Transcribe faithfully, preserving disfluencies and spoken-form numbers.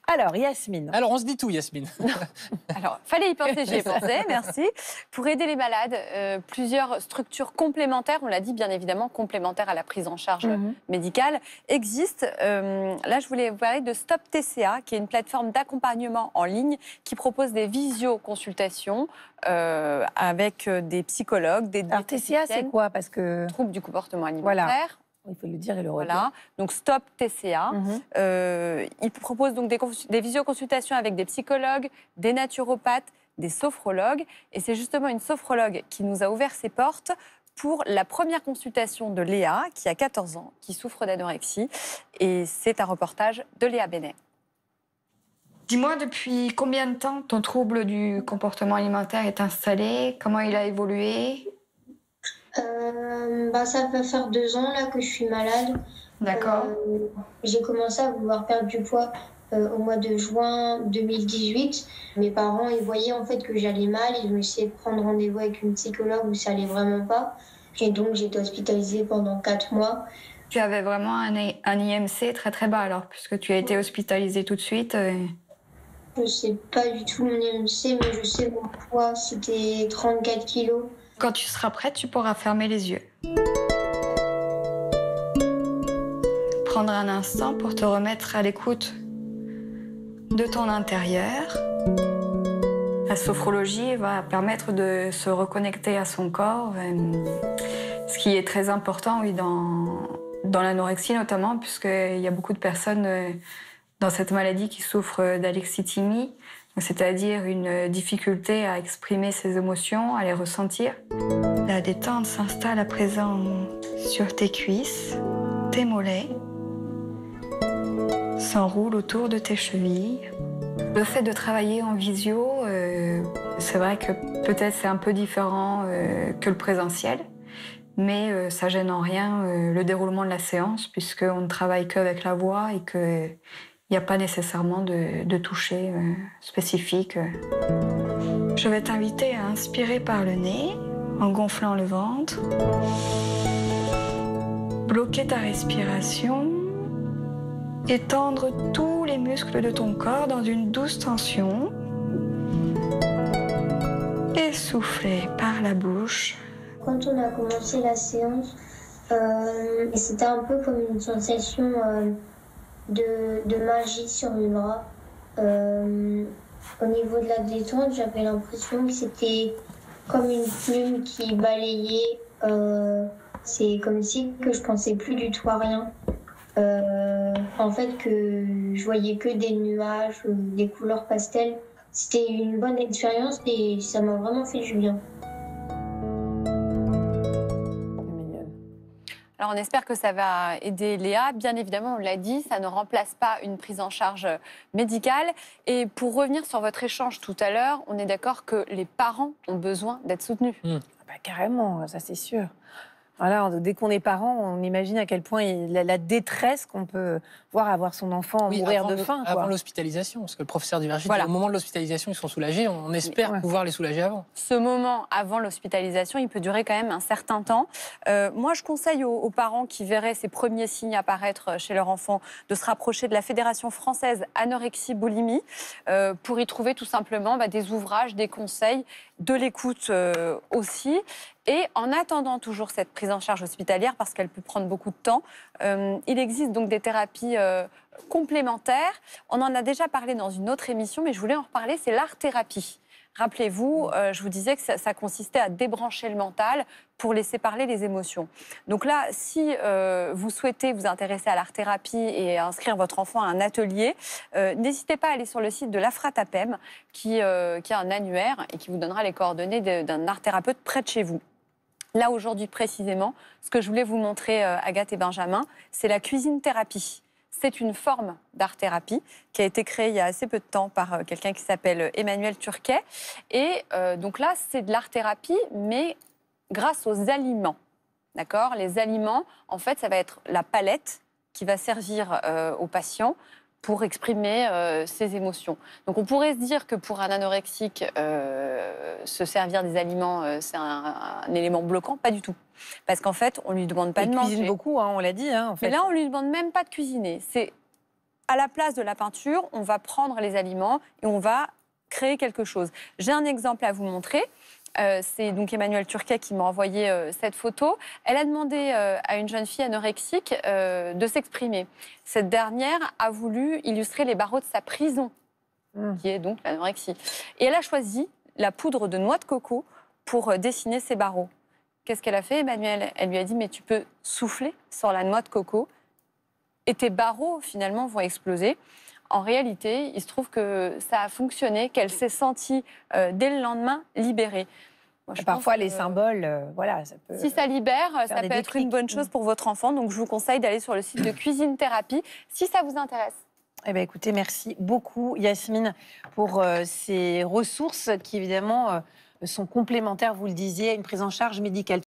Alors, Yasmine. Alors, on se dit tout, Yasmine. Alors, fallait y penser, j'y ai pensé, merci. Pour aider les malades, euh, plusieurs structures complémentaires, on l'a dit bien évidemment, complémentaires à la prise en charge Mhm. médicale, existent. Euh, là, je voulais vous parler de Stop T C A, qui est une plateforme d'accompagnement en ligne qui propose des visioconsultations euh, avec des psychologues, des Alors, T C A, c'est quoi? Parce que... troubles du comportement alimentaire. Voilà. Il faut le dire et le redire. Voilà, donc Stop T C A. Mhm. Euh, il propose donc des, des visioconsultations avec des psychologues, des naturopathes, des sophrologues. Et c'est justement une sophrologue qui nous a ouvert ses portes pour la première consultation de Léa, qui a quatorze ans, qui souffre d'anorexie. Et c'est un reportage de Léa Benet. Dis-moi, depuis combien de temps ton trouble du comportement alimentaire est installé? Comment il a évolué? Euh, bah, ça va faire deux ans là que je suis malade. D'accord. Euh, j'ai commencé à vouloir perdre du poids euh, au mois de juin deux mille dix-huit. Mes parents, ils voyaient en fait que j'allais mal. Ils ont essayé de prendre rendez-vous avec une psychologue où ça allait vraiment pas. Et donc j'ai été hospitalisée pendant quatre mois. Tu avais vraiment un, un I M C très très bas alors, puisque tu as été hospitalisée tout de suite. Et... Je sais pas du tout mon I M C, mais je sais mon poids, c'était trente-quatre kilos. Quand tu seras prête, tu pourras fermer les yeux. Prendre un instant pour te remettre à l'écoute de ton intérieur. La sophrologie va permettre de se reconnecter à son corps, ce qui est très important, oui, dans, dans l'anorexie notamment, puisqu'il y a beaucoup de personnes dans cette maladie qui souffrent d'alexithymie, c'est-à-dire une difficulté à exprimer ses émotions, à les ressentir. La détente s'installe à présent sur tes cuisses, tes mollets, s'enroule autour de tes chevilles. Le fait de travailler en visio, euh, c'est vrai que peut-être c'est un peu différent euh, que le présentiel, mais euh, ça gêne en rien euh, le déroulement de la séance, puisqu'on ne travaille qu'avec la voix et que il n'y a pas nécessairement de, de toucher euh, spécifique. Je vais t'inviter à inspirer par le nez, en gonflant le ventre. Bloquer ta respiration. Étendre tous les muscles de ton corps dans une douce tension. Et souffler par la bouche. Quand on a commencé la séance, euh, c'était un peu comme une sensation... Euh, De, de magie sur mes bras. Euh, au niveau de la détente, j'avais l'impression que c'était comme une plume qui balayait. Euh, c'est comme si que je pensais plus du tout à rien. Euh, en fait, que je voyais que des nuages, des couleurs pastel. C'était une bonne expérience et ça m'a vraiment fait du bien. Alors, on espère que ça va aider Léa. Bien évidemment, on l'a dit, ça ne remplace pas une prise en charge médicale. Et pour revenir sur votre échange tout à l'heure, on est d'accord que les parents ont besoin d'être soutenus. Mmh. Bah, carrément, ça c'est sûr. Voilà, dès qu'on est parent, on imagine à quel point il, la, la détresse qu'on peut voir à voir son enfant oui, mourir avant de le, faim. Avant l'hospitalisation, parce que le professeur Divergit, voilà. Au moment de l'hospitalisation, ils sont soulagés. On espère ouais. pouvoir les soulager avant. Ce moment avant l'hospitalisation, il peut durer quand même un certain temps. Euh, moi, je conseille aux, aux parents qui verraient ces premiers signes apparaître chez leur enfant de se rapprocher de la Fédération française anorexie-boulimie euh, pour y trouver tout simplement bah, des ouvrages, des conseils, de l'écoute euh, aussi. Et en attendant toujours cette prise en charge hospitalière, parce qu'elle peut prendre beaucoup de temps, euh, il existe donc des thérapies euh, complémentaires. On en a déjà parlé dans une autre émission, mais je voulais en reparler, c'est l'art-thérapie. Rappelez-vous, euh, je vous disais que ça, ça consistait à débrancher le mental pour laisser parler les émotions. Donc là, si euh, vous souhaitez vous intéresser à l'art-thérapie et inscrire votre enfant à un atelier, euh, n'hésitez pas à aller sur le site de l'Afratapem, qui, euh, qui a un annuaire et qui vous donnera les coordonnées d'un art-thérapeute près de chez vous. Là, aujourd'hui, précisément, ce que je voulais vous montrer, euh, Agathe et Benjamin, c'est la cuisine-thérapie. C'est une forme d'art-thérapie qui a été créée il y a assez peu de temps par euh, quelqu'un qui s'appelle Emmanuel Turquet. Et euh, donc là, c'est de l'art-thérapie, mais grâce aux aliments. D'accord ? Les aliments, en fait, ça va être la palette qui va servir euh, aux patients pour exprimer euh, ses émotions. Donc on pourrait se dire que pour un anorexique, euh, se servir des aliments, euh, c'est un, un élément bloquant. Pas du tout. Parce qu'en fait, on ne lui demande pas Il de manger. cuisine beaucoup, hein, on l'a dit. Hein, en fait. Mais là, on ne lui demande même pas de cuisiner. C'est à la place de la peinture, on va prendre les aliments et on va créer quelque chose. J'ai un exemple à vous montrer. Euh, c'est donc Emmanuel Turquet qui m'a envoyé euh, cette photo. Elle a demandé euh, à une jeune fille anorexique euh, de s'exprimer. Cette dernière a voulu illustrer les barreaux de sa prison, mmh. qui est donc l'anorexie. Et elle a choisi la poudre de noix de coco pour euh, dessiner ses barreaux. Qu'est-ce qu'elle a fait, Emmanuel? Elle lui a dit, mais tu peux souffler sur la noix de coco et tes barreaux, finalement, vont exploser. En réalité, il se trouve que ça a fonctionné, qu'elle s'est sentie, euh, dès le lendemain, libérée. Moi, je Parfois, les symboles, euh, voilà, ça peut... Si ça libère, ça peut être une bonne chose pour votre enfant. Donc, je vous conseille d'aller sur le site de Cuisine Thérapie, si ça vous intéresse. Eh bien, écoutez, merci beaucoup, Yasmine, pour euh, ces ressources qui, évidemment, euh, sont complémentaires, vous le disiez, à une prise en charge médicale.